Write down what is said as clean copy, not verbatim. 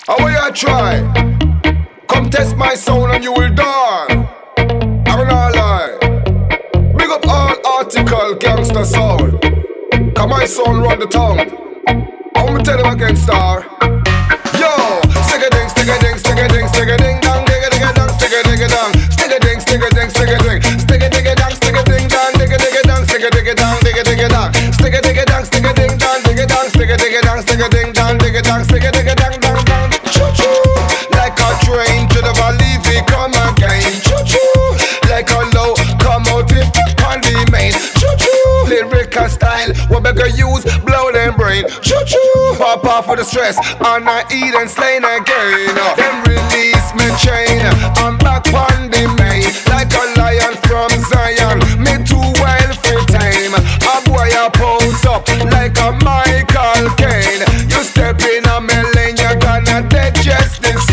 How will you try? Come test my sound and you will die. I'm not lie. Big up all article gangster sound. Come my sound run the tongue. I'm gonna tell them again, star. Yo, stick a ding, stick a ding, stick a ding, stick a ding, dong, dig a dig a dong, stick a dig a dong, stick a ding, stick a ding, stick a ding, stick a dig a dong, stick a ding dong, dig a dig a dong, stick a dig a dong, dig a dig a dong, stick a dig a dong, stick a ding dong, dig a dong, stick a dig a dong, stick a ding dong, dig a dong, stick a dig a dong, dong dong. Choo choo, like a train to the valley, we come again. Choo choo, like a locomotive on the main. Choo choo, lyrical style, what better use, blow them brain. Choo choo, pop off for the stress, and I eat and slain again. Then release me chain, I'm back on the main, like a lion from Zion. Me too well for time, a boy a pose up like a Michael Caine. You step in a me lane, you're gonna digest this